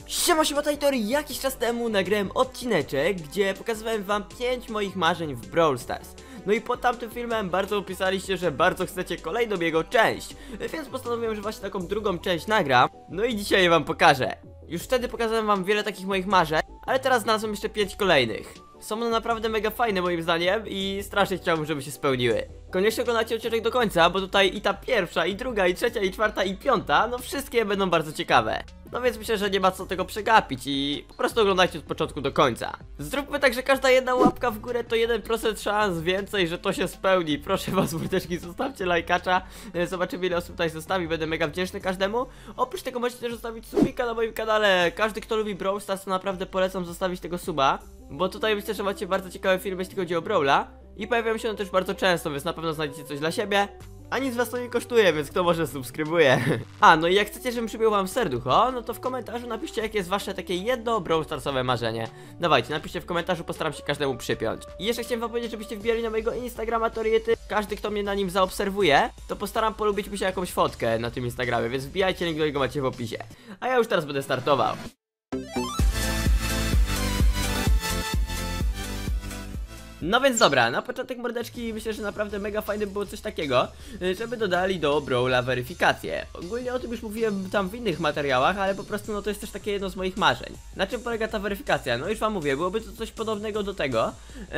Siema Tajtory, jakiś czas temu nagrałem odcineczek, gdzie pokazywałem wam 5 moich marzeń w Brawl Stars. No i pod tamtym filmem bardzo pisaliście, że bardzo chcecie kolejną jego część, więc postanowiłem, że właśnie taką drugą część nagram. No i dzisiaj je wam pokażę. Już wtedy pokazałem wam wiele takich moich marzeń, ale teraz znalazłem jeszcze 5 kolejnych. Są one naprawdę mega fajne moim zdaniem i strasznie chciałbym, żeby się spełniły. Koniecznie oglądajcie odcinek do końca, bo tutaj i ta pierwsza, i druga, i trzecia, i czwarta, i piąta, no wszystkie będą bardzo ciekawe. No więc myślę, że nie ma co tego przegapić i po prostu oglądajcie od początku do końca. Zróbmy tak, że każda jedna łapka w górę to 1% szans więcej, że to się spełni. Proszę was, mordeczki, zostawcie lajkacza. Zobaczymy, ile osób tutaj zostawi, będę mega wdzięczny każdemu. Oprócz tego możecie też zostawić subika na moim kanale. Każdy, kto lubi Brawl Stars, to naprawdę polecam zostawić tego suba, bo tutaj myślę, że macie bardzo ciekawe filmy, jeśli chodzi o Brawla. I pojawiają się one też bardzo często, więc na pewno znajdziecie coś dla siebie. A nic was to nie kosztuje, więc kto może subskrybuje. A, no i jak chcecie, żebym przybił wam serducho, no to w komentarzu napiszcie, jakie jest wasze takie jedno Brawl Starsowe marzenie. Dawajcie, napiszcie w komentarzu, postaram się każdemu przypiąć. I jeszcze chciałem wam powiedzieć, żebyście wbijali na mojego Instagrama Toriety. Każdy, kto mnie na nim zaobserwuje, to postaram polubić mi się jakąś fotkę na tym Instagramie, więc wbijajcie, link do niego macie w opisie. A ja już teraz będę startował. No więc dobra, na początek mordeczki myślę, że naprawdę mega fajne było coś takiego, żeby dodali do Brawla weryfikację. Ogólnie o tym już mówiłem tam w innych materiałach, ale po prostu no to jest też takie jedno z moich marzeń. Na czym polega ta weryfikacja? No już wam mówię, byłoby to coś podobnego do tego,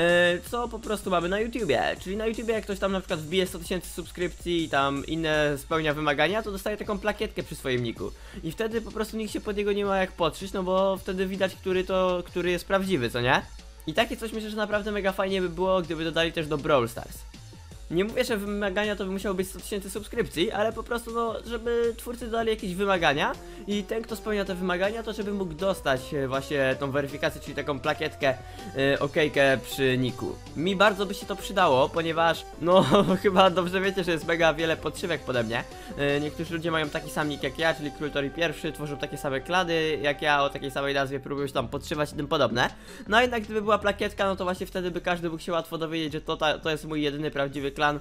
co po prostu mamy na YouTubie. Czyli na YouTubie jak ktoś tam na przykład wbije 100 000 subskrypcji i tam inne spełnia wymagania, to dostaje taką plakietkę przy swoim niku. I wtedy po prostu nikt się pod niego nie ma jak podszyć, no bo wtedy widać, który jest prawdziwy, co nie? I takie coś myślę, że naprawdę mega fajnie by było, gdyby dodali też do Brawl Stars. Nie mówię, że wymagania to by musiało być 100 000 subskrypcji, ale po prostu no, żeby twórcy dodali jakieś wymagania i ten, kto spełnia te wymagania, to żeby mógł dostać właśnie tą weryfikację, czyli taką plakietkę, okejkę przy niku. Mi bardzo by się to przydało, ponieważ no chyba dobrze wiecie, że jest mega wiele podszywek pode mnie. Niektórzy ludzie mają taki sam nick jak ja, czyli Król Tori I, tworzą takie same klady jak ja, o takiej samej nazwie, próbują się tam podszywać i tym podobne. No a jednak gdyby była plakietka, no to właśnie wtedy by każdy mógł się łatwo dowiedzieć, że to jest mój jedyny prawdziwy klan.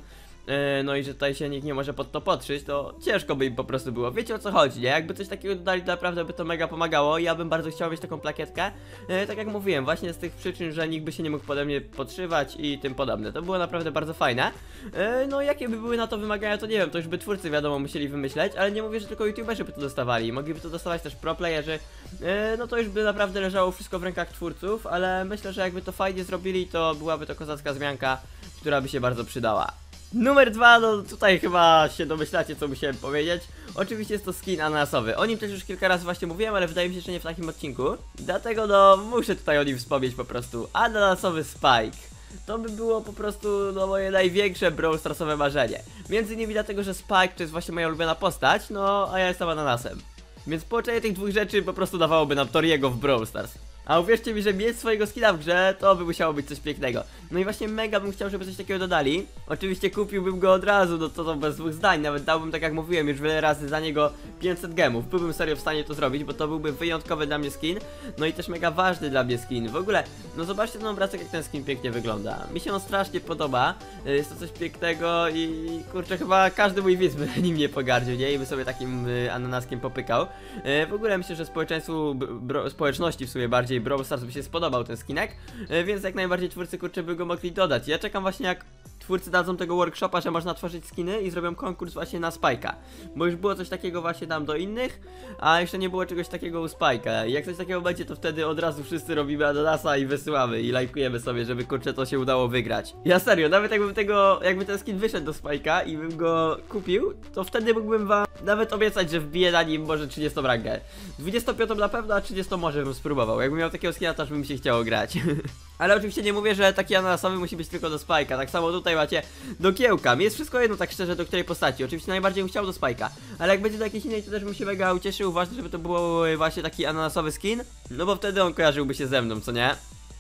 No i że tutaj się nikt nie może pod to podszyć, to ciężko by im po prostu było. Wiecie o co chodzi, nie? Jakby coś takiego dodali, to naprawdę by to mega pomagało. Ja bym bardzo chciał mieć taką plakietkę. Tak jak mówiłem, właśnie z tych przyczyn, że nikt by się nie mógł pode mnie podszywać i tym podobne. To było naprawdę bardzo fajne. No jakie by były na to wymagania, to nie wiem, to już by twórcy wiadomo musieli wymyśleć, ale nie mówię, że tylko youtuberzy by to dostawali. Mogliby to dostawać też proplayerzy. No to już by naprawdę leżało wszystko w rękach twórców, ale myślę, że jakby to fajnie zrobili, to byłaby to kozacka zmianka, która by się bardzo przydała. Numer 2, no tutaj chyba się domyślacie, co musiałem powiedzieć. Oczywiście jest to skin ananasowy. O nim też już kilka razy właśnie mówiłem, ale wydaje mi się, że nie w takim odcinku. Dlatego no muszę tutaj o nim wspomnieć po prostu. Ananasowy Spike. To by było po prostu no moje największe Brawl Starsowe marzenie. Między innymi dlatego, że Spike to jest właśnie moja ulubiona postać, no a ja jestem ananasem. Więc połączenie tych dwóch rzeczy po prostu dawałoby nam Toriego w Brawl Stars. A uwierzcie mi, że mieć swojego skina w grze, to by musiało być coś pięknego. No i właśnie mega bym chciał, żeby coś takiego dodali. Oczywiście kupiłbym go od razu, no to bez dwóch zdań. Nawet dałbym, tak jak mówiłem już wiele razy, za niego 500 gemów. Byłbym serio w stanie to zrobić, bo to byłby wyjątkowy dla mnie skin. No i też mega ważny dla mnie skin. W ogóle, no zobaczcie ten obrazek, jak ten skin pięknie wygląda. Mi się on strasznie podoba. Jest to coś pięknego i kurczę, chyba każdy mój widz by nim nie pogardził, nie? I by sobie takim ananaskiem popykał. W ogóle myślę, że społeczności w sumie bardziej Brawl Stars by się spodobał ten skinek, więc jak najbardziej twórcy kurczę by go mogli dodać. Ja czekam właśnie jak twórcy dadzą tego workshopa, że można tworzyć skiny i zrobią konkurs właśnie na Spike'a. Bo już było coś takiego właśnie tam do innych, a jeszcze nie było czegoś takiego u Spike'a. I jak coś takiego będzie, to wtedy od razu wszyscy robimy ananasa i wysyłamy i lajkujemy sobie, żeby kurczę to się udało wygrać. Ja serio, nawet jakby ten skin wyszedł do Spike'a i bym go kupił, to wtedy mógłbym wam nawet obiecać, że wbiję na nim może 30 rangę. 25 na pewno, a 30 może bym spróbował. Jakbym miał takiego skina, to aż by mi się chciało grać. Ale oczywiście nie mówię, że taki ananasowy musi być tylko do Spike'a. Tak samo tutaj macie do Kiełka. Mi jest wszystko jedno, tak szczerze, do której postaci. Oczywiście najbardziej bym chciał do Spike'a. Ale jak będzie do jakiejś innej, to też bym się mega ucieszył. Ważne, żeby to było właśnie taki ananasowy skin. No bo wtedy on kojarzyłby się ze mną, co nie?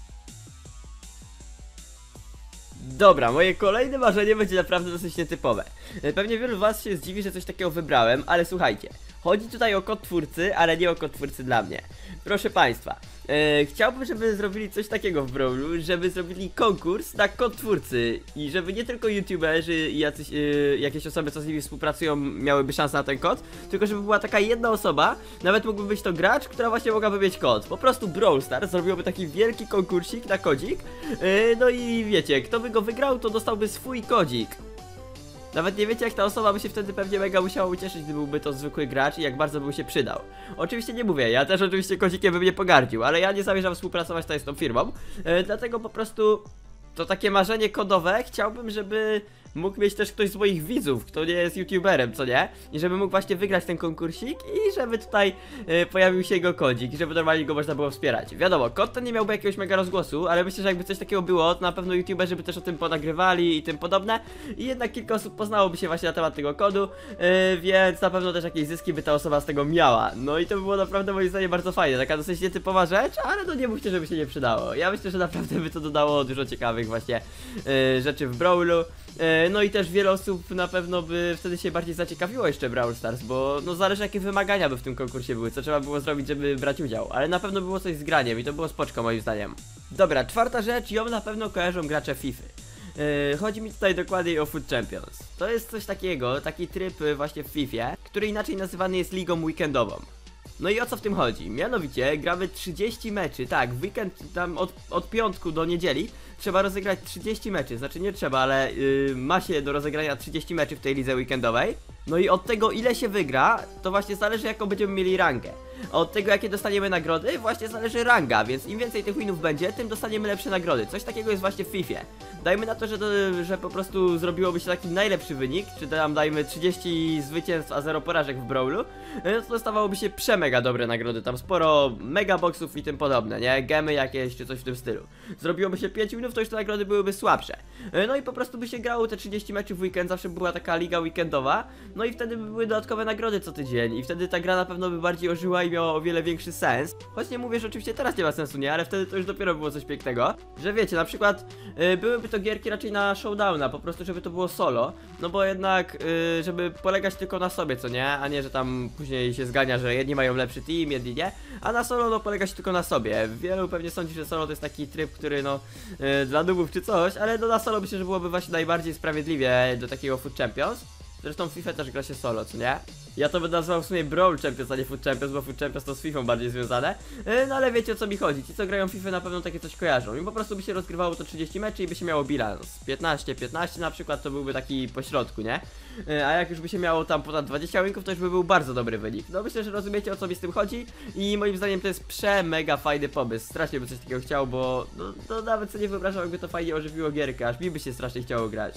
Dobra, moje kolejne marzenie będzie naprawdę dosyć nietypowe. Pewnie wielu z was się zdziwi, że coś takiego wybrałem, ale słuchajcie. Chodzi tutaj o kod twórcy, ale nie o kod twórcy dla mnie. Proszę państwa, chciałbym, żeby zrobili coś takiego w Brawlu, żeby zrobili konkurs na kod twórcy i żeby nie tylko youtuberzy i jakieś osoby, co z nimi współpracują, miałyby szansę na ten kod, tylko żeby była taka jedna osoba, nawet mógłby być to gracz, która właśnie mogłaby mieć kod. Po prostu Brawl Stars zrobiłoby taki wielki konkursik na kodzik, no i wiecie, kto by go wygrał, to dostałby swój kodzik. Nawet nie wiecie, jak ta osoba by się wtedy pewnie mega musiała ucieszyć, gdy byłby to zwykły gracz i jak bardzo by się przydał. Oczywiście nie mówię, ja też oczywiście kodzikiem bym nie pogardził, ale ja nie zamierzam współpracować tutaj z tą firmą, dlatego po prostu to takie marzenie kodowe chciałbym, żeby mógł mieć też ktoś z moich widzów, kto nie jest youtuberem, co nie? I żeby mógł właśnie wygrać ten konkursik i żeby tutaj pojawił się jego kodzik i żeby normalnie go można było wspierać. Wiadomo, kod ten nie miałby jakiegoś mega rozgłosu, ale myślę, że jakby coś takiego było, to na pewno youtuberzy by też o tym ponagrywali i tym podobne. I jednak kilka osób poznałoby się właśnie na temat tego kodu, więc na pewno też jakieś zyski by ta osoba z tego miała. No i to by było naprawdę moim zdaniem bardzo fajne, taka dosyć nietypowa rzecz, ale no nie mówcie, żeby się nie przydało. Ja myślę, że naprawdę by to dodało dużo ciekawych właśnie rzeczy w Brawlu. No i też wiele osób na pewno by wtedy się bardziej zaciekawiło jeszcze Brawl Stars, bo no zależy jakie wymagania by w tym konkursie były, co trzeba było zrobić, żeby brać udział, ale na pewno było coś z graniem i to było spoczko moim zdaniem. Dobra, czwarta rzecz, ją na pewno kojarzą gracze FIFA. Chodzi mi tutaj dokładniej o Food Champions. To jest coś takiego, taki tryb właśnie w FIFA, który inaczej nazywany jest ligą weekendową. No i o co w tym chodzi? Mianowicie gramy 30 meczy, tak, w weekend tam od piątku do niedzieli trzeba rozegrać 30 meczy, znaczy nie trzeba, ale ma się do rozegrania 30 meczy w tej lidze weekendowej. No i od tego ile się wygra, to właśnie zależy jaką będziemy mieli rangę. A od tego jakie dostaniemy nagrody, właśnie zależy ranga, więc im więcej tych winów będzie, tym dostaniemy lepsze nagrody. Coś takiego jest właśnie w FIFA. Dajmy na to, że po prostu zrobiłoby się taki najlepszy wynik, czy tam dajmy 30 zwycięstw, a 0 porażek w Brawlu, no to dostawałoby się przemega dobre nagrody, tam sporo megaboxów i tym podobne, nie? Gemy jakieś, czy coś w tym stylu. Zrobiłoby się 5 winów, to już te nagrody byłyby słabsze. No i po prostu by się grało te 30 meczy w weekend, zawsze była taka liga weekendowa, no i wtedy by były dodatkowe nagrody co tydzień i wtedy ta gra na pewno by bardziej ożyła i miała o wiele większy sens. Choć nie mówię, że oczywiście teraz nie ma sensu, nie? Ale wtedy to już dopiero było coś pięknego, że wiecie, na przykład byłyby to gierki raczej na showdowna, po prostu żeby to było solo, no bo jednak żeby polegać tylko na sobie, co nie? A nie, że tam później się zgania, że jedni mają lepszy team, jedni nie, a na solo no polegać tylko na sobie. Wielu pewnie sądzi, że solo to jest taki tryb, który no dla nubów czy coś, ale no na solo myślę, że byłoby właśnie najbardziej sprawiedliwie do takiego Food Champions. Zresztą w FIFA też gra się solo, co nie? Ja to bym nazwał w sumie Brawl Champions, a nie Food Champions, bo Food Champions to z FIFA bardziej związane. No ale wiecie o co mi chodzi, ci co grają w FIFA na pewno takie coś kojarzą. I po prostu by się rozgrywało to 30 meczy i by się miało bilans 15-15 na przykład, to byłby taki pośrodku, nie? A jak już by się miało tam ponad 20 winków, to już by był bardzo dobry wynik. No myślę, że rozumiecie o co mi z tym chodzi i moim zdaniem to jest mega fajny pomysł. Strasznie by coś takiego chciał, bo no nawet sobie nie wyobrażam, jakby to fajnie ożywiło gierkę, aż mi by się strasznie chciało grać.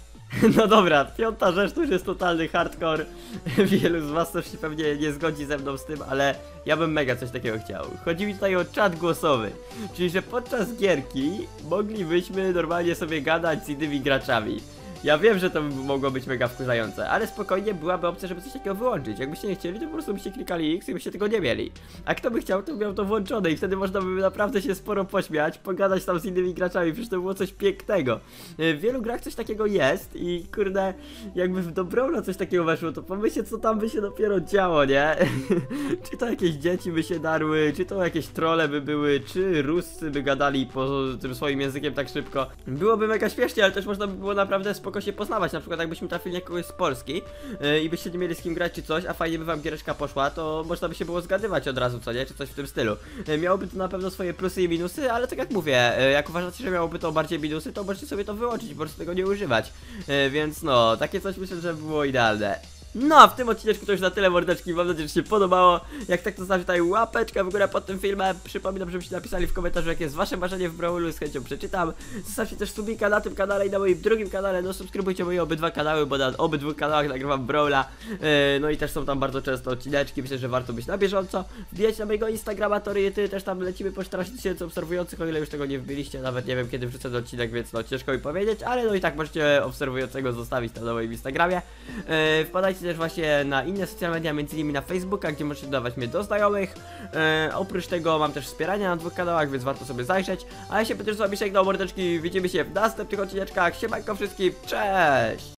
No dobra, piąta rzecz to już jest totalny hardcore. Wielu z was też się pewnie nie zgodzi ze mną z tym, ale ja bym mega coś takiego chciał. Chodzi mi tutaj o czat głosowy. Czyli, że podczas gierki moglibyśmy normalnie sobie gadać z innymi graczami. Ja wiem, że to mogło być mega wkurzające, ale spokojnie byłaby opcja, żeby coś takiego wyłączyć. Jakbyście nie chcieli, to po prostu byście klikali X i byście tego nie mieli. A kto by chciał, to miał to włączone i wtedy można by naprawdę się sporo pośmiać, pogadać tam z innymi graczami, przecież to było coś pięknego. W wielu grach coś takiego jest i kurde, jakby do Brawla coś takiego weszło, to pomyślcie co tam by się dopiero działo, nie? Czy to jakieś dzieci by się darły, czy to jakieś trolle by były, czy Ruscy by gadali po tym swoim językiem tak szybko. Byłoby mega śmiesznie, ale też można by było naprawdę spoko się poznawać, na przykład jakbyśmy trafili na kogoś z Polski i byście nie mieli z kim grać czy coś, a fajnie by wam giereczka poszła, to można by się było zgadywać od razu, co nie? Czy coś w tym stylu. Miałoby to na pewno swoje plusy i minusy, ale tak jak mówię, jak uważacie, że miałoby to bardziej minusy, to możecie sobie to wyłączyć i po prostu tego nie używać. Więc no, takie coś myślę, że było idealne. No, a w tym odcineczku to już na tyle, mordeczki, mam nadzieję, że się podobało. Jak tak, to zostawcie tutaj łapeczkę w górę pod tym filmem. Przypominam, żebyście napisali w komentarzu, jakie jest wasze marzenie w Brawlu, z chęcią przeczytam. Zostawcie też subika na tym kanale i na moim drugim kanale. No, subskrybujcie moje obydwa kanały, bo na obydwu kanałach nagrywam Brawla. No i też są tam bardzo często odcineczki, myślę, że warto być na bieżąco. Wbijajcie na mojego Instagrama, Toryty, też tam lecimy po 14 000 obserwujących, o ile już tego nie wbiliście. Nawet nie wiem, kiedy wrzucę ten odcinek, więc no, ciężko mi powiedzieć, ale no i tak możecie obserwującego zostawić tam na moim Instagramie. Wpadajcie też właśnie na inne socialne media, między innymi na Facebooka, gdzie możecie dodawać mnie do znajomych. Oprócz tego mam też wspieranie na 2 kanałach, więc warto sobie zajrzeć. A ja się Piotr z wami żegnam, mordeczki, widzimy się w następnych odcineczkach. Siemanko wszystkim, cześć!